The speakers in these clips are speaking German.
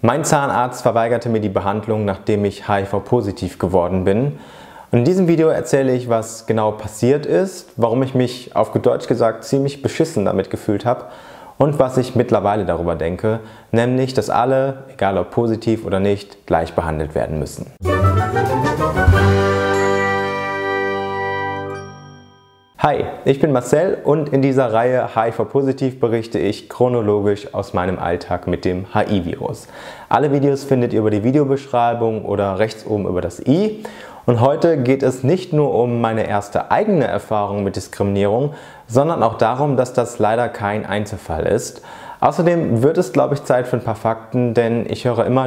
Mein Zahnarzt verweigerte mir die Behandlung, nachdem ich HIV-positiv geworden bin. Und in diesem Video erzähle ich, was genau passiert ist, warum ich mich auf gut Deutsch gesagt ziemlich beschissen damit gefühlt habe und was ich mittlerweile darüber denke, nämlich, dass alle, egal ob positiv oder nicht, gleich behandelt werden müssen. Hi, ich bin Marcel und in dieser Reihe HIV-positiv berichte ich chronologisch aus meinem Alltag mit dem HIV-Virus. Alle Videos findet ihr über die Videobeschreibung oder rechts oben über das i. Und heute geht es nicht nur um meine erste eigene Erfahrung mit Diskriminierung, sondern auch darum, dass das leider kein Einzelfall ist. Außerdem wird es, glaube ich, Zeit für ein paar Fakten, denn ich höre immer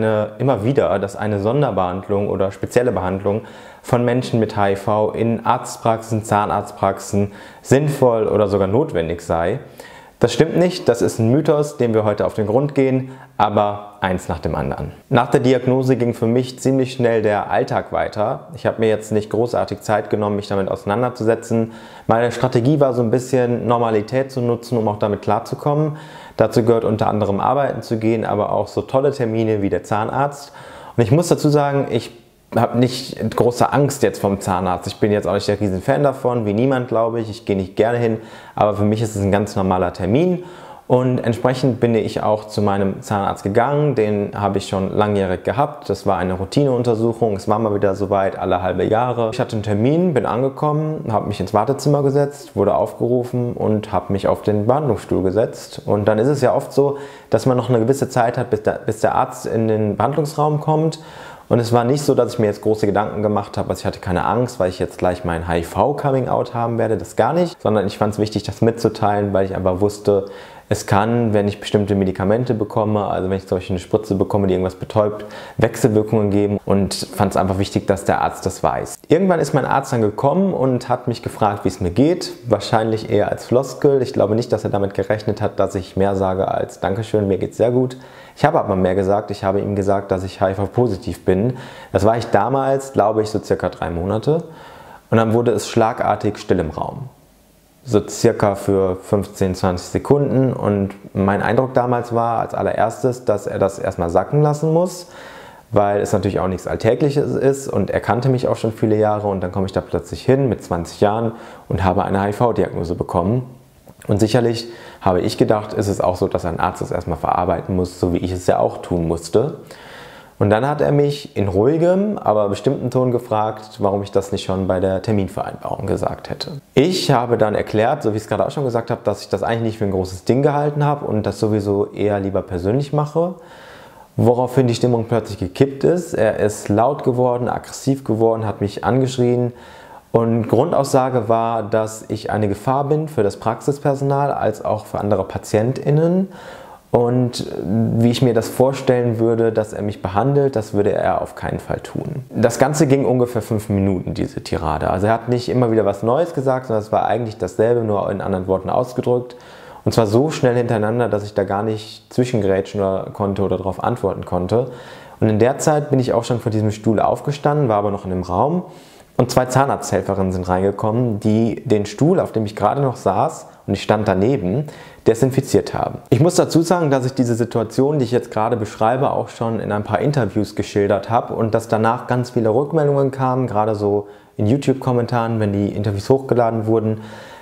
wieder, dass eine Sonderbehandlung oder spezielle Behandlung von Menschen mit HIV in Arztpraxen, Zahnarztpraxen sinnvoll oder sogar notwendig sei. Das stimmt nicht, das ist ein Mythos, dem wir heute auf den Grund gehen, aber eins nach dem anderen. Nach der Diagnose ging für mich ziemlich schnell der Alltag weiter. Ich habe mir jetzt nicht großartig Zeit genommen, mich damit auseinanderzusetzen. Meine Strategie war so ein bisschen Normalität zu nutzen, um auch damit klarzukommen. Dazu gehört unter anderem arbeiten zu gehen, aber auch so tolle Termine wie der Zahnarzt. Und ich muss dazu sagen, ich habe nicht große Angst jetzt vom Zahnarzt. Ich bin jetzt auch nicht der riesen Fan davon, wie niemand, glaube ich. Ich gehe nicht gerne hin, aber für mich ist es ein ganz normaler Termin. Und entsprechend bin ich auch zu meinem Zahnarzt gegangen. Den habe ich schon langjährig gehabt. Das war eine Routineuntersuchung. Es war mal wieder soweit, alle halbe Jahre. Ich hatte einen Termin, bin angekommen, habe mich ins Wartezimmer gesetzt, wurde aufgerufen und habe mich auf den Behandlungsstuhl gesetzt. Und dann ist es ja oft so, dass man noch eine gewisse Zeit hat, bis der Arzt in den Behandlungsraum kommt. Und es war nicht so, dass ich mir jetzt große Gedanken gemacht habe, also ich hatte keine Angst, weil ich jetzt gleich mein HIV-Coming-out haben werde, das gar nicht, sondern ich fand es wichtig, das mitzuteilen, weil ich einfach wusste, es kann, wenn ich bestimmte Medikamente bekomme, also wenn ich zum Beispiel eine Spritze bekomme, die irgendwas betäubt, Wechselwirkungen geben und fand es einfach wichtig, dass der Arzt das weiß. Irgendwann ist mein Arzt dann gekommen und hat mich gefragt, wie es mir geht, wahrscheinlich eher als Floskel. Ich glaube nicht, dass er damit gerechnet hat, dass ich mehr sage als Dankeschön, mir geht's sehr gut. Ich habe aber mehr gesagt, ich habe ihm gesagt, dass ich HIV-positiv bin. Das war ich damals, glaube ich, so circa 3 Monate und dann wurde es schlagartig still im Raum. So circa für 15, 20 Sekunden und mein Eindruck damals war als allererstes, dass er das erstmal sacken lassen muss, weil es natürlich auch nichts Alltägliches ist und er kannte mich auch schon viele Jahre und dann komme ich da plötzlich hin mit 20 Jahren und habe eine HIV-Diagnose bekommen. Und sicherlich habe ich gedacht, ist es auch so, dass ein Arzt das erstmal verarbeiten muss, so wie ich es ja auch tun musste. Und dann hat er mich in ruhigem, aber bestimmten Ton gefragt, warum ich das nicht schon bei der Terminvereinbarung gesagt hätte. Ich habe dann erklärt, so wie ich es gerade auch schon gesagt habe, dass ich das eigentlich nicht für ein großes Ding gehalten habe und das sowieso eher lieber persönlich mache. Woraufhin die Stimmung plötzlich gekippt ist. Er ist laut geworden, aggressiv geworden, hat mich angeschrien. Und Grundaussage war, dass ich eine Gefahr bin für das Praxispersonal als auch für andere PatientInnen. Und wie ich mir das vorstellen würde, dass er mich behandelt, das würde er auf keinen Fall tun. Das Ganze ging ungefähr 5 Minuten, diese Tirade. Also er hat nicht immer wieder was Neues gesagt, sondern es war eigentlich dasselbe, nur in anderen Worten ausgedrückt. Und zwar so schnell hintereinander, dass ich da gar nicht zwischengrätschen konnte oder darauf antworten konnte. Und in der Zeit bin ich auch schon von diesem Stuhl aufgestanden, war aber noch in dem Raum. Und 2 Zahnarzthelferinnen sind reingekommen, die den Stuhl, auf dem ich gerade noch saß, und ich stand daneben, desinfiziert haben. Ich muss dazu sagen, dass ich diese Situation, die ich jetzt gerade beschreibe, auch schon in ein paar Interviews geschildert habe und dass danach ganz viele Rückmeldungen kamen, gerade so in YouTube-Kommentaren, wenn die Interviews hochgeladen wurden,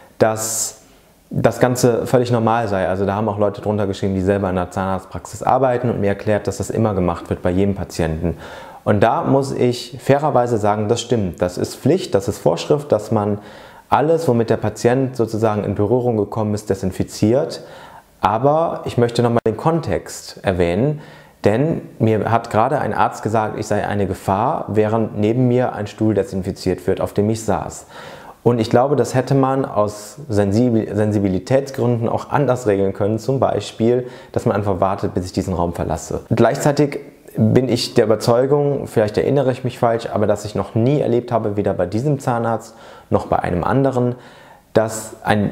dass das Ganze völlig normal sei. Also da haben auch Leute drunter geschrieben, die selber in der Zahnarztpraxis arbeiten und mir erklärt, dass das immer gemacht wird bei jedem Patienten. Und da muss ich fairerweise sagen, das stimmt. Das ist Pflicht, das ist Vorschrift, dass man alles, womit der Patient sozusagen in Berührung gekommen ist, desinfiziert. Aber ich möchte nochmal den Kontext erwähnen, denn mir hat gerade ein Arzt gesagt, ich sei eine Gefahr, während neben mir ein Stuhl desinfiziert wird, auf dem ich saß. Und ich glaube, das hätte man aus Sensibilitätsgründen auch anders regeln können, zum Beispiel, dass man einfach wartet, bis ich diesen Raum verlasse. Gleichzeitig bin ich der Überzeugung, vielleicht erinnere ich mich falsch, aber dass ich noch nie erlebt habe, weder bei diesem Zahnarzt noch bei einem anderen, dass ein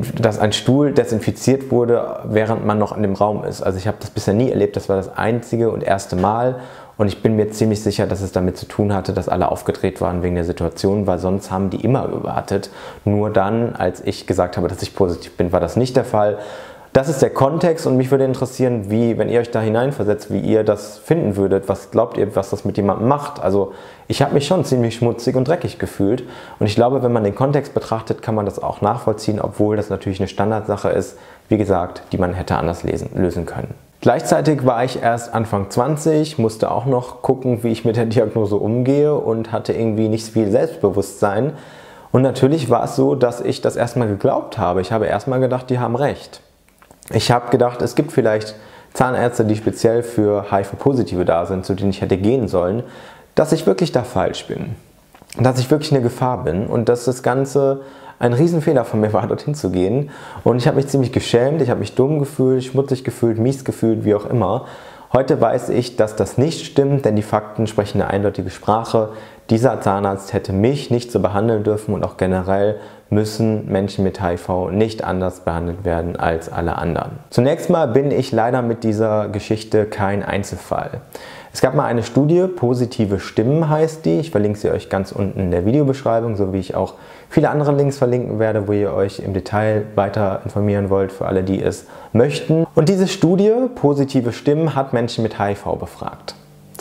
Stuhl desinfiziert wurde, während man noch in dem Raum ist. Also ich habe das bisher nie erlebt, das war das einzige und erste Mal. Und ich bin mir ziemlich sicher, dass es damit zu tun hatte, dass alle aufgedreht waren wegen der Situation, weil sonst haben die immer gewartet. Nur dann, als ich gesagt habe, dass ich positiv bin, war das nicht der Fall. Das ist der Kontext und mich würde interessieren, wie, wenn ihr euch da hineinversetzt, wie ihr das finden würdet. Was glaubt ihr, was das mit jemandem macht? Also ich habe mich schon ziemlich schmutzig und dreckig gefühlt und ich glaube, wenn man den Kontext betrachtet, kann man das auch nachvollziehen, obwohl das natürlich eine Standardsache ist, wie gesagt, die man hätte anders lösen können. Gleichzeitig war ich erst Anfang 20, musste auch noch gucken, wie ich mit der Diagnose umgehe und hatte irgendwie nicht viel Selbstbewusstsein. Und natürlich war es so, dass ich das erstmal geglaubt habe. Ich habe erstmal gedacht, die haben recht. Ich habe gedacht, es gibt vielleicht Zahnärzte, die speziell für HIV-Positive da sind, zu denen ich hätte gehen sollen, dass ich wirklich da falsch bin. Dass ich wirklich eine Gefahr bin und dass das Ganze ein Riesenfehler von mir war, dorthin zu gehen. Und ich habe mich ziemlich geschämt, ich habe mich dumm gefühlt, schmutzig gefühlt, mies gefühlt, wie auch immer. Heute weiß ich, dass das nicht stimmt, denn die Fakten sprechen eine eindeutige Sprache. Dieser Zahnarzt hätte mich nicht so behandeln dürfen und auch generell müssen Menschen mit HIV nicht anders behandelt werden als alle anderen. Zunächst mal bin ich leider mit dieser Geschichte kein Einzelfall. Es gab mal eine Studie, Positive Stimmen heißt die. Ich verlinke sie euch ganz unten in der Videobeschreibung, so wie ich auch viele andere Links verlinken werde, wo ihr euch im Detail weiter informieren wollt, für alle, die es möchten. Und diese Studie, Positive Stimmen, hat Menschen mit HIV befragt.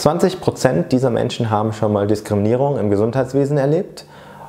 20% dieser Menschen haben schon mal Diskriminierung im Gesundheitswesen erlebt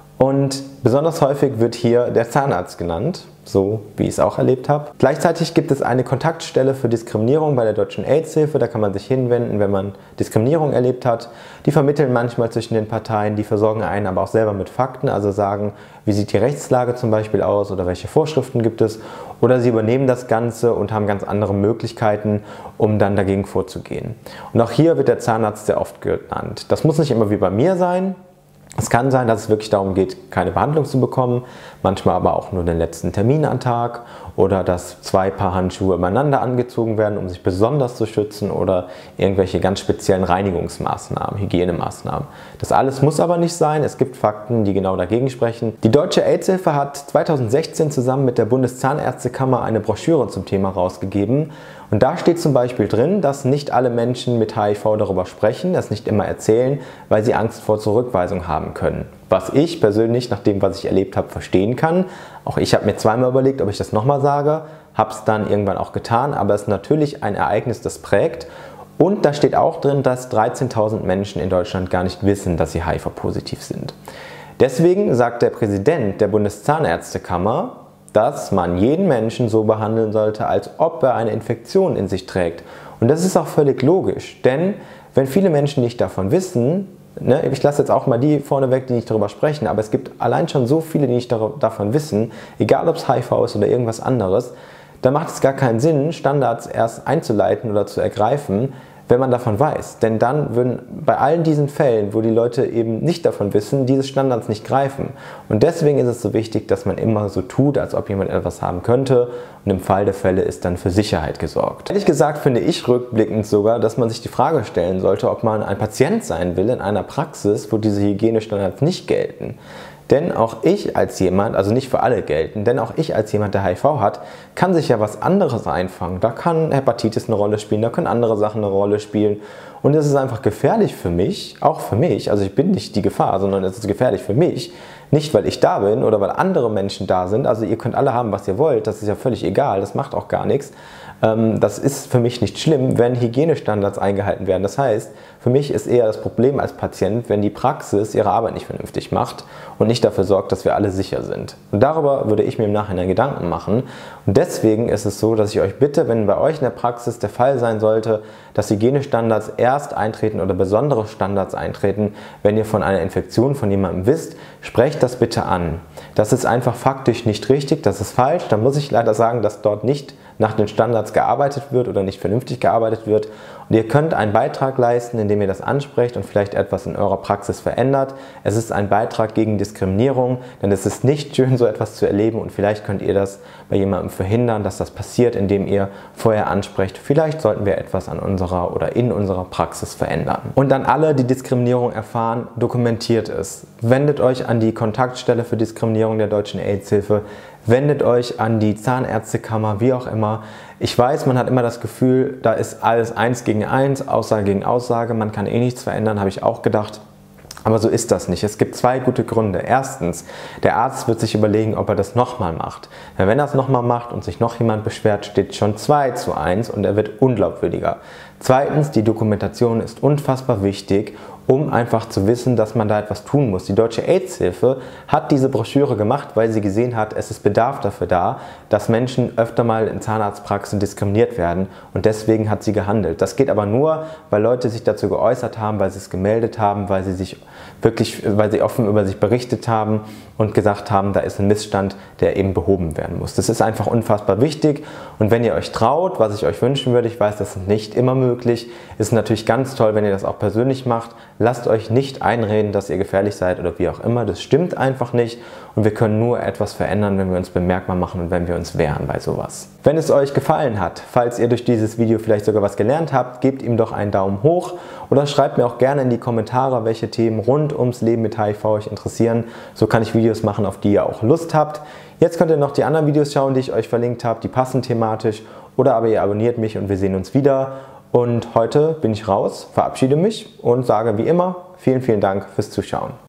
und besonders häufig wird hier der Zahnarzt genannt, so wie ich es auch erlebt habe. Gleichzeitig gibt es eine Kontaktstelle für Diskriminierung bei der Deutschen AIDS-Hilfe, da kann man sich hinwenden, wenn man Diskriminierung erlebt hat. Die vermitteln manchmal zwischen den Parteien, die versorgen einen aber auch selber mit Fakten, also sagen, wie sieht die Rechtslage zum Beispiel aus oder welche Vorschriften gibt es, oder sie übernehmen das Ganze und haben ganz andere Möglichkeiten, um dann dagegen vorzugehen. Und auch hier wird der Zahnarzt sehr oft genannt. Das muss nicht immer wie bei mir sein. Es kann sein, dass es wirklich darum geht, keine Behandlung zu bekommen, manchmal aber auch nur den letzten Termin am Tag oder dass 2 Paar Handschuhe übereinander angezogen werden, um sich besonders zu schützen oder irgendwelche ganz speziellen Reinigungsmaßnahmen, Hygienemaßnahmen. Das alles muss aber nicht sein, es gibt Fakten, die genau dagegen sprechen. Die Deutsche AIDS-Hilfe hat 2016 zusammen mit der Bundeszahnärztekammer eine Broschüre zum Thema rausgegeben. Und da steht zum Beispiel drin, dass nicht alle Menschen mit HIV darüber sprechen, das nicht immer erzählen, weil sie Angst vor Zurückweisung haben können. Was ich persönlich, nach dem, was ich erlebt habe, verstehen kann. Auch ich habe mir zweimal überlegt, ob ich das nochmal sage, habe es dann irgendwann auch getan, aber es ist natürlich ein Ereignis, das prägt. Und da steht auch drin, dass 13.000 Menschen in Deutschland gar nicht wissen, dass sie HIV-positiv sind. Deswegen sagt der Präsident der Bundeszahnärztekammer, dass man jeden Menschen so behandeln sollte, als ob er eine Infektion in sich trägt. Und das ist auch völlig logisch, denn wenn viele Menschen nicht davon wissen, ich lasse jetzt auch mal die vorne weg, die nicht darüber sprechen, aber es gibt allein schon so viele, die nicht davon wissen, egal ob es HIV ist oder irgendwas anderes, da macht es gar keinen Sinn, Standards erst einzuleiten oder zu ergreifen, wenn man davon weiß. Denn dann würden bei allen diesen Fällen, wo die Leute eben nicht davon wissen, diese Standards nicht greifen. Und deswegen ist es so wichtig, dass man immer so tut, als ob jemand etwas haben könnte. Und im Fall der Fälle ist dann für Sicherheit gesorgt. Ehrlich gesagt finde ich rückblickend sogar, dass man sich die Frage stellen sollte, ob man ein Patient sein will in einer Praxis, wo diese Hygienestandards nicht gelten. Denn auch ich als jemand, also nicht für alle gelten, denn auch ich als jemand, der HIV hat, kann sich ja was anderes einfangen. Da kann Hepatitis eine Rolle spielen, da können andere Sachen eine Rolle spielen. Und es ist einfach gefährlich für mich, auch für mich, also ich bin nicht die Gefahr, sondern es ist gefährlich für mich, nicht weil ich da bin oder weil andere Menschen da sind. Also ihr könnt alle haben, was ihr wollt, das ist ja völlig egal, das macht auch gar nichts. Das ist für mich nicht schlimm, wenn Hygienestandards eingehalten werden. Das heißt, für mich ist eher das Problem als Patient, wenn die Praxis ihre Arbeit nicht vernünftig macht und nicht dafür sorgt, dass wir alle sicher sind. Und darüber würde ich mir im Nachhinein Gedanken machen. Und deswegen ist es so, dass ich euch bitte, wenn bei euch in der Praxis der Fall sein sollte, dass Hygienestandards erst eintreten oder besondere Standards eintreten, wenn ihr von einer Infektion von jemandem wisst, sprecht das bitte an. Das ist einfach faktisch nicht richtig, das ist falsch. Da muss ich leider sagen, dass dort nicht nach den Standards gearbeitet wird oder nicht vernünftig gearbeitet wird. Und ihr könnt einen Beitrag leisten, indem ihr das ansprecht und vielleicht etwas in eurer Praxis verändert. Es ist ein Beitrag gegen Diskriminierung, denn es ist nicht schön, so etwas zu erleben und vielleicht könnt ihr das bei jemandem verhindern, dass das passiert, indem ihr vorher ansprecht, vielleicht sollten wir etwas an unserer oder in unserer Praxis verändern. Und an alle, die Diskriminierung erfahren, dokumentiert es. Wendet euch an die Kontaktstelle für Diskriminierung der Deutschen AIDS-Hilfe, wendet euch an die Zahnärztekammer, wie auch immer. Ich weiß, man hat immer das Gefühl, da ist alles 1 gegen 1, Aussage gegen Aussage, man kann eh nichts verändern, habe ich auch gedacht. Aber so ist das nicht. Es gibt zwei gute Gründe. Erstens, der Arzt wird sich überlegen, ob er das nochmal macht. Wenn er es nochmal macht und sich noch jemand beschwert, steht schon 2:1 und er wird unglaubwürdiger. Zweitens, die Dokumentation ist unfassbar wichtig, um einfach zu wissen, dass man da etwas tun muss. Die Deutsche AIDS-Hilfe hat diese Broschüre gemacht, weil sie gesehen hat, es ist Bedarf dafür da, dass Menschen öfter mal in Zahnarztpraxen diskriminiert werden, und deswegen hat sie gehandelt. Das geht aber nur, weil Leute sich dazu geäußert haben, weil sie es gemeldet haben, weil sie offen über sich berichtet haben und gesagt haben, da ist ein Missstand, der eben behoben werden muss. Das ist einfach unfassbar wichtig, und wenn ihr euch traut, was ich euch wünschen würde, ich weiß, das ist nicht immer möglich, ist natürlich ganz toll, wenn ihr das auch persönlich macht. Lasst euch nicht einreden, dass ihr gefährlich seid oder wie auch immer. Das stimmt einfach nicht, und wir können nur etwas verändern, wenn wir uns bemerkbar machen und wenn wir uns wehren bei sowas. Wenn es euch gefallen hat, falls ihr durch dieses Video vielleicht sogar was gelernt habt, gebt ihm doch einen Daumen hoch oder schreibt mir auch gerne in die Kommentare, welche Themen rund ums Leben mit HIV euch interessieren. So kann ich Videos machen, auf die ihr auch Lust habt. Jetzt könnt ihr noch die anderen Videos schauen, die ich euch verlinkt habe, die passen thematisch, oder aber ihr abonniert mich und wir sehen uns wieder. Und heute bin ich raus, verabschiede mich und sage wie immer vielen, vielen Dank fürs Zuschauen.